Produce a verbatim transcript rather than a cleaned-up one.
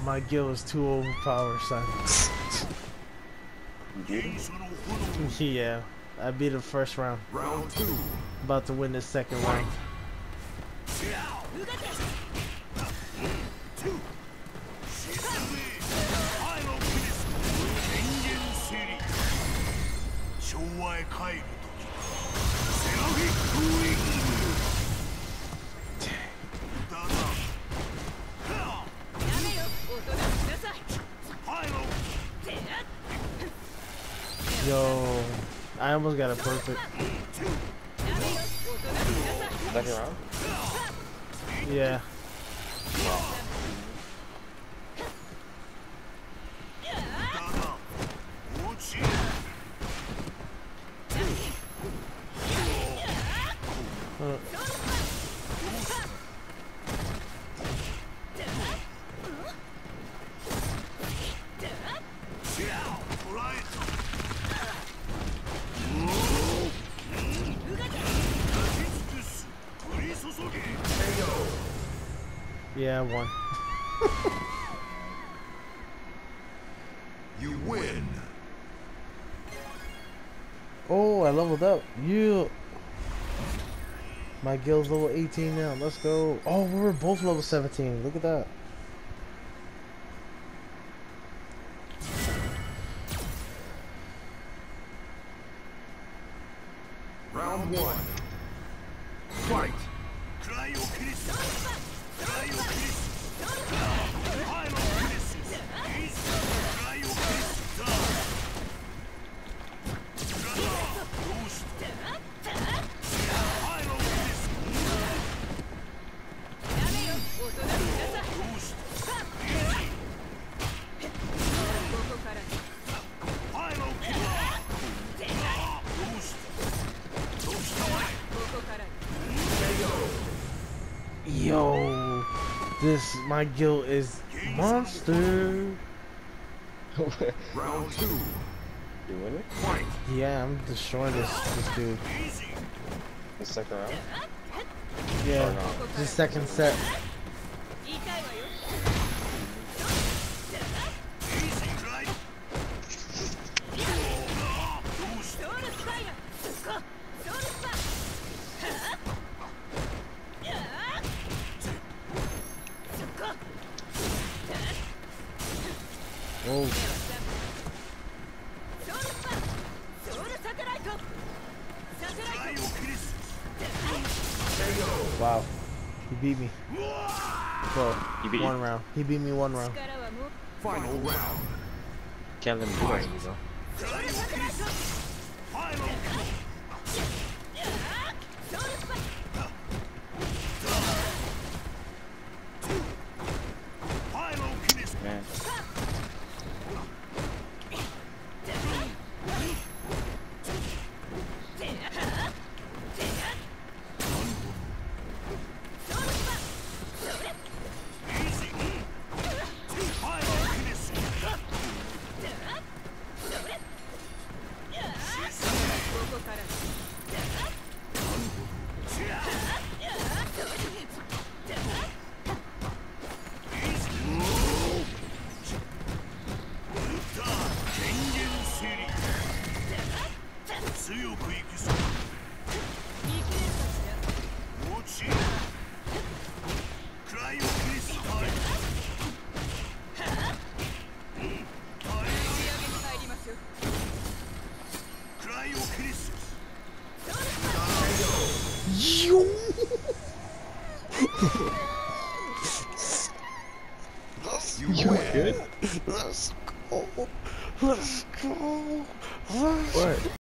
My guild is too overpowered, son. Yeah, I beat the first round. Round two. About to win the second round. Yo, I almost got a perfect. Second round? Yeah. Uh. Yeah, I won. You win. Oh, I leveled up. You. My guild's level eighteen now. Let's go. Oh, we were both level seventeen. Look at that. Round one. Fight. Yo, this my guild is monster. Round two. You win it? Fight. Yeah, I'm destroying this this dude. The second round? Yeah, Or no? the second set. Oh. Wow, he beat me. Bro, He beat one you? round. He beat me one round. Final round. Can't let him do that to me, though. Man. Yo! You win. Good? Let's go. Let's go. Let's What?